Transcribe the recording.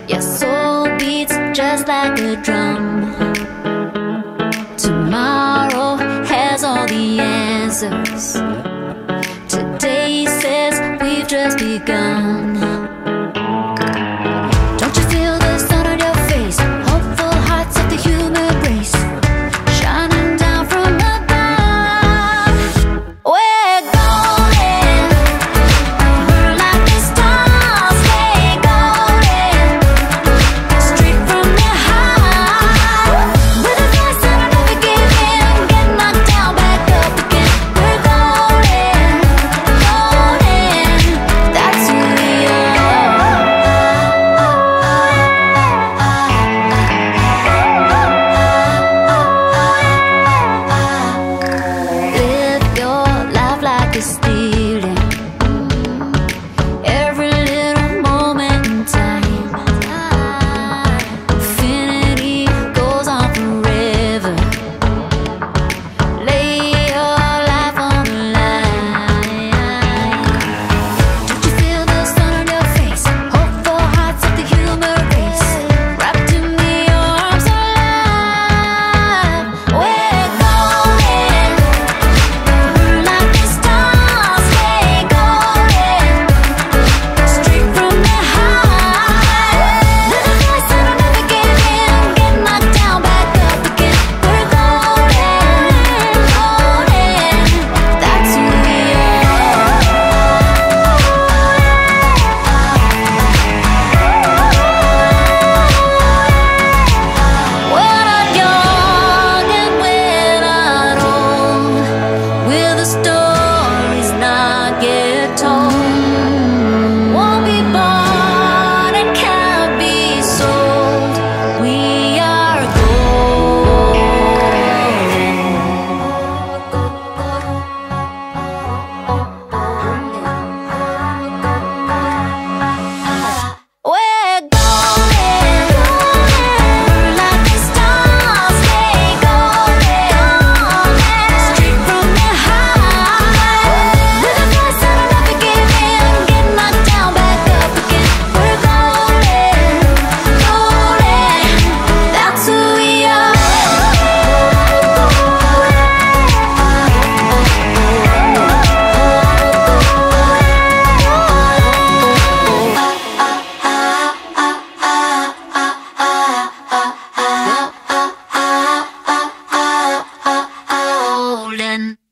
Your soul beats just like a drum. Tomorrow has all the answers. Today says we've just begun. Don't you feel the sun on your face? Hopeful hearts of the human race, shining down from above. We're golden, we're like the stars. Stay golden, straight from the heart. With a voice that'll never give in, get knocked down, back up again. We're golden, golden, that's who we are. Live your life like it's stealing every little moment in time. Infinity goes on forever. Lay your life on the line. Don't you feel the sun on your face? Hopeful hearts of the human race, wrapped in the arms of love. We're golden, we're like the stars. Stay golden, straight from the heart. With a voice that'll never give in, get knocked down, back up again. We're golden, golden, that's who we are. We're not young and we're not old. We're the stories not yet told. Won't be bought and can't be sold. We are We're golden, we're like the stars. Stay golden, straight from the heart. With a voice that'll never give in, get knocked down, back up again. We're golden, golden, that's who we are. Golden.